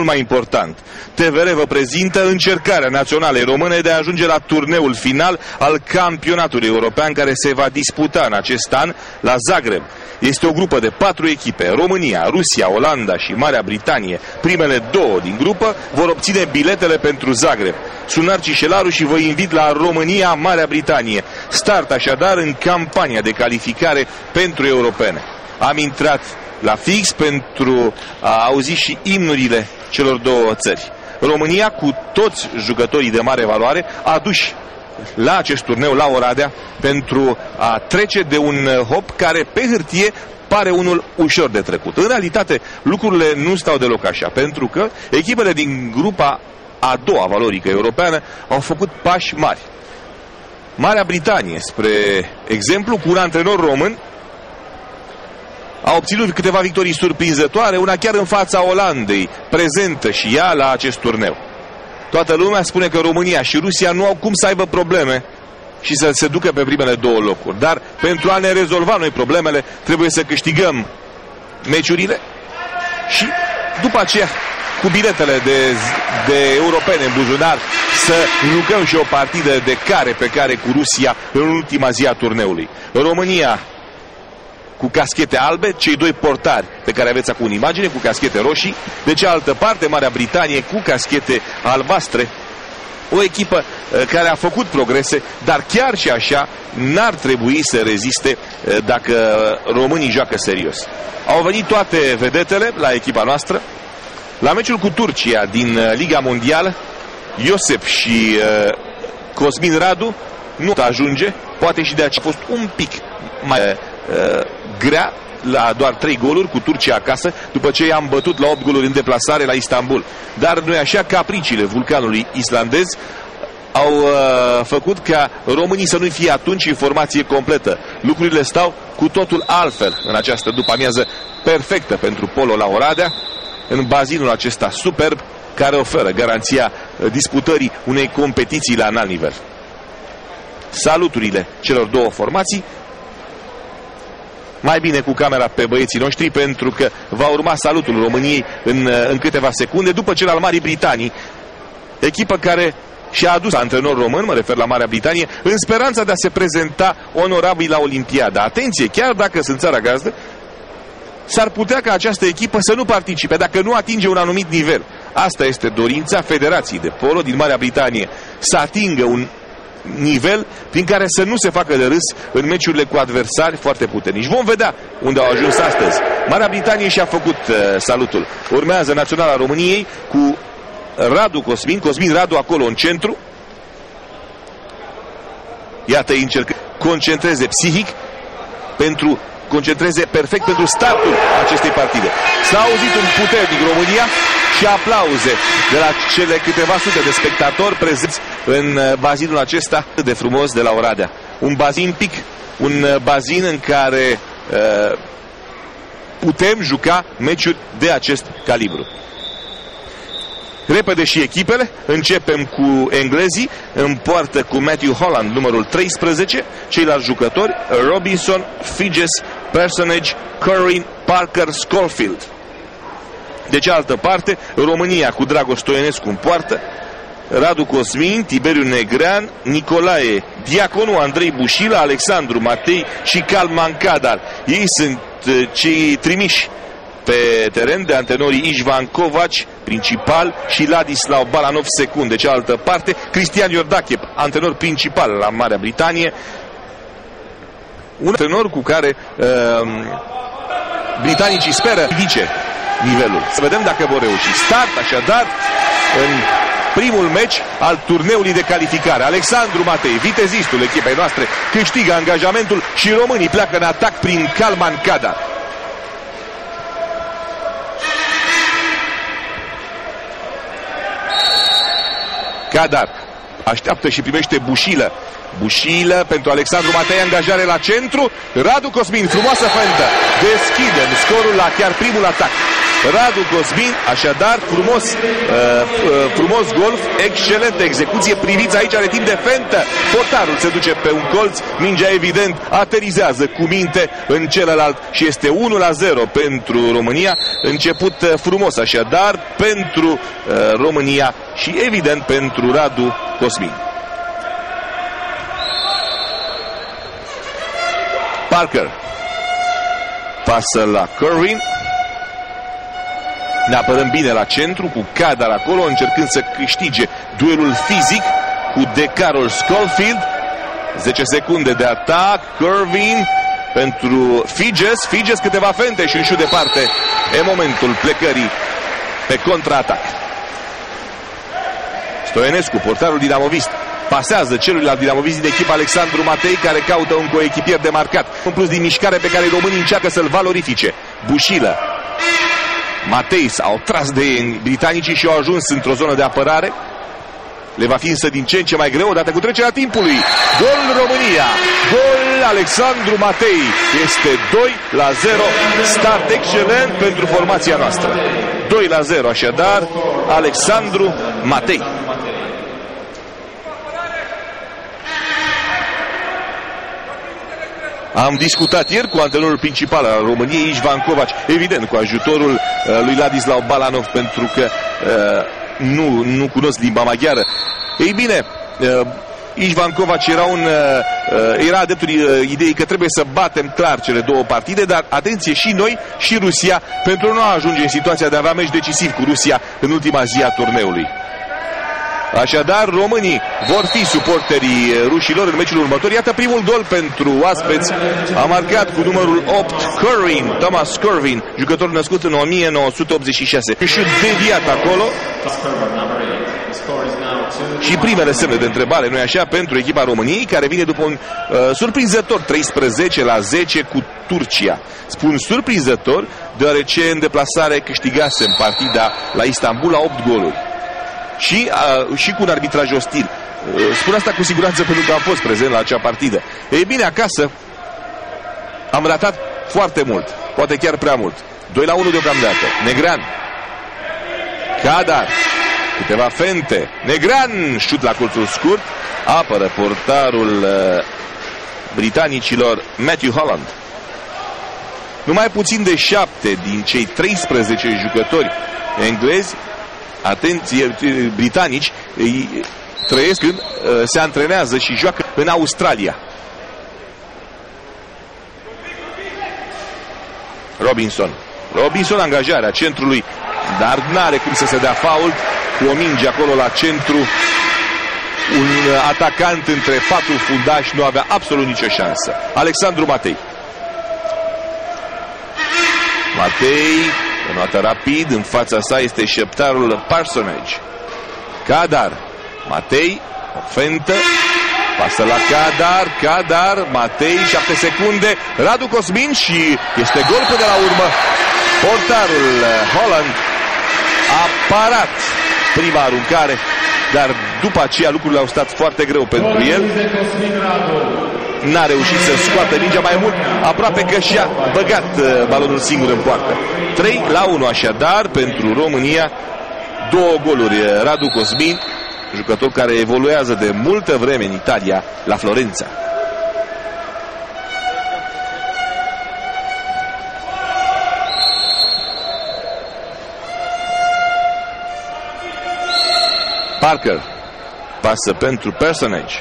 mai important, TVR vă prezintă încercarea naționalei române de a ajunge la turneul final al campionatului european care se va disputa în acest an la Zagreb. Este o grupă de 4 echipe. România, Rusia, Olanda și Marea Britanie, primele 2 din grupă, vor obține biletele pentru Zagreb. Sunt Narcis Șelaru și vă invit la România, Marea Britanie. Start așadar în campania de calificare pentru europene. Am intrat la fix pentru a auzi și imnurile celor 2 țări. România, cu toți jucătorii de mare valoare aduși la acest turneu la Oradea pentru a trece de un hop care pe hârtie pare unul ușor de trecut. În realitate lucrurile nu stau deloc așa, pentru că echipele din grupa a doua valorică europeană au făcut pași mari. Marea Britanie, spre exemplu, cu un antrenor român, a obținut câteva victorii surprinzătoare, una chiar în fața Olandei, prezentă și ea la acest turneu. Toată lumea spune că România și Rusia nu au cum să aibă probleme și să se ducă pe primele 2 locuri. Dar pentru a ne rezolva noi problemele, trebuie să câștigăm meciurile și după aceea, cu biletele de europene în buzunar, să jucăm și o partidă de care pe care cu Rusia în ultima zi a turneului. România cu caschete albe, cei 2 portari pe care aveți acum în imagine, cu caschete roșii. De cealaltă parte, Marea Britanie cu caschete albastre. O echipă care a făcut progrese, dar chiar și așa n-ar trebui să reziste dacă românii joacă serios. Au venit toate vedetele la echipa noastră. La meciul cu Turcia din Liga Mondială, Iosep și Cosmin Radu nu ajunge, poate și de aceea a fost un pic mai grea la doar 3 goluri cu Turcia acasă, după ce i-am bătut la 8 goluri în deplasare la Istanbul. Dar nu-i așa, capriciile vulcanului islandez au făcut ca românii să nu fie atunci în formație completă. Lucrurile stau cu totul altfel în această după-amiază perfectă pentru polo la Oradea, în bazinul acesta superb care oferă garanția disputării unei competiții la înalt nivel. Saluturile celor 2 formații. Mai bine cu camera pe băieții noștri, pentru că va urma salutul României în câteva secunde, după cel al Marii Britanii, echipă care și-a adus antrenor român, mă refer la Marea Britanie, în speranța de a se prezenta onorabil la Olimpiada. Atenție, chiar dacă sunt țara gazdă, s-ar putea ca această echipă să nu participe dacă nu atinge un anumit nivel. Asta este dorința Federației de Polo din Marea Britanie, să atingă un nivel prin care să nu se facă de râs în meciurile cu adversari foarte puternici. Vom vedea unde au ajuns astăzi. Marea Britanie și-a făcut salutul. Urmează Naționala României cu Radu Cosmin Radu acolo în centru. Iată, încercă concentreze psihic concentreze perfect pentru startul acestei partide. S-a auzit un puternic România și aplauze de la cele câteva sute de spectatori prezenți în bazinul acesta de frumos de la Oradea. Un bazin pic, un bazin în care putem juca meciuri de acest calibru. Repede și echipele. Începem cu englezii. În poartă cu Matthew Holland, numărul 13. Ceilalți jucători: Robinson, Figes, Personage, Curran, Parker, Schofield. De cealaltă parte, România cu Dragoș Stoienescu în poartă, Radu Cosmin, Tiberiu Negrean, Nicolae Diaconu, Andrei Bușila, Alexandru Matei și Calman Cadar. Ei sunt cei trimiși pe teren de antenorii Ișvan Covaci, principal, și Ladislau Balanov, secund. De cealaltă parte, Cristian Iordache, antenor principal la Marea Britanie, un antenor cu care britanicii speră ridice nivelul. Să vedem dacă vor reuși. Start așadar în primul meci al turneului de calificare. Alexandru Matei, vitezistul echipei noastre, câștigă angajamentul și românii pleacă în atac prin Calman Cadar. Cadar așteaptă și primește Bușilă. Bușilă pentru Alexandru Matei, angajare la centru. Radu Cosmin, frumoasă fentă. Deschidem scorul la chiar primul atac. Radu Cosmin, așadar frumos golf, excelentă execuție. Priviți aici, are timp de fentă, portarul se duce pe un colț, mingea evident aterizează cu minte în celălalt și este 1-0 pentru România. Început frumos așadar pentru România și evident pentru Radu Cosmin. Parker pasă la Kerwin. Ne apărăm bine la centru cu Kadar acolo, încercând să câștige duelul fizic cu DeCarol Schofield. 10 secunde de atac. Kerwin pentru Figes, câteva fente și un șut departe. E momentul plecării pe contraatac. Stoienescu, portarul dinamovist, pasează celuilalt dinamovist din echipă, Alexandru Matei, care caută un coechipier de marcat. Un plus din mișcare pe care românii încearcă să-l valorifice. Bușilă. Matei s-au tras de britanicii și au ajuns într-o zonă de apărare. Le va fi însă din ce în ce mai greu odată cu trecerea timpului. Gol România, gol Alexandru Matei. Este 2-0, start excelent pentru formația noastră. 2-0 așadar, Alexandru Matei. Am discutat ieri cu antrenorul principal al României, Ișvan Covaci, evident cu ajutorul lui Ladislau Balanov, pentru că nu cunosc limba maghiară. Ei bine, Ișvan Covaci era adeptul ideii că trebuie să batem clar cele două partide, dar atenție și noi și Rusia, pentru a nu ajunge în situația de a avea meci decisiv cu Rusia în ultima zi a turneului. Așadar, românii vor fi suporterii rușilor în meciul următor. Iată primul gol pentru oaspeți. A marcat cu numărul 8 Kerwin, Thomas Kerwin, jucător născut în 1986. Și deviat acolo. Și primele semne de întrebare, nu-i așa, pentru echipa României, care vine după un surprinzător 13-10 cu Turcia. Spun surprinzător, deoarece în deplasare câștigase în partida la Istanbul la 8 goluri. Și cu un arbitraj ostil. Spun asta cu siguranță pentru că am fost prezent la acea partidă. Ei bine, acasă am ratat foarte mult, poate chiar prea mult. 2-1 deocamdată. Negrean, Kadar, câteva fente. Negrean, șut la colțul scurt. Apără portarul britanicilor Matthew Holland. Numai puțin de 7 din cei 13 jucători englezi, atenție, britanici, trăiesc, se antrenează și joacă în Australia. Robinson, angajarea centrului, dar n-are cum să se dea fault cu o minge acolo la centru. Un atacant între 4 fundași nu avea absolut nicio șansă. Alexandru Matei, înoată rapid, în fața sa este șeptarul Parsonage. Kadar, Matei, o fentă, pasă la Kadar, Matei, 7 secunde, Radu Cosmin și este gol până la urmă. Portarul Holland a parat prima aruncare, dar după aceea lucrurile au stat foarte greu pentru el. N-a reușit să scoată mingea, mai mult aproape că și-a băgat balonul singur în poartă. 3-1 așadar pentru România. 2 goluri Radu Cosmin, jucător care evoluează de multă vreme în Italia, la Florența. Parker pasă pentru Parsonage.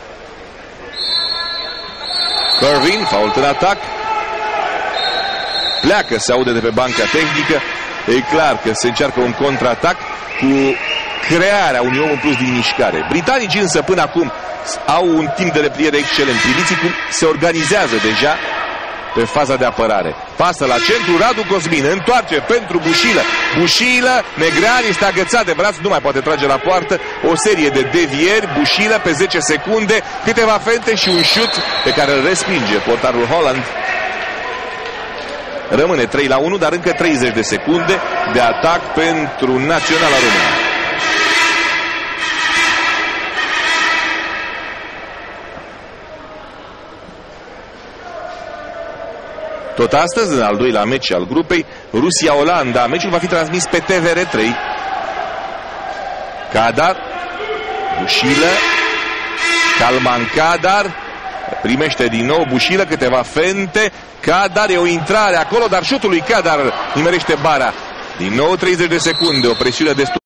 Kerwin, fault în atac. Pleacă, se aude de pe banca tehnică. E clar că se încearcă un contraatac cu crearea unui om în plus din mișcare. Britanicii însă până acum au un timp de repliere excelent. Priviți cum se organizează deja pe faza de apărare. Pasă la centru, Radu Cosmin întoarce pentru Bușilă, Negrean este agățat de braț, nu mai poate trage la poartă. O serie de devieri, Bușilă pe 10 secunde, câteva fente și un șut pe care îl respinge portarul Holland. Rămâne 3-1, dar încă 30 de secunde de atac pentru Naționala Română. Tot astăzi, în al doilea meci al grupei, Rusia-Olanda. Meciul va fi transmis pe TVR3. Kadar, Bușilă, Kalman Kadar, primește din nou Bușilă, câteva fente, Kadar, e o intrare acolo, dar șutul lui Kadar nimerește bara. Din nou 30 de secunde, o presiune destul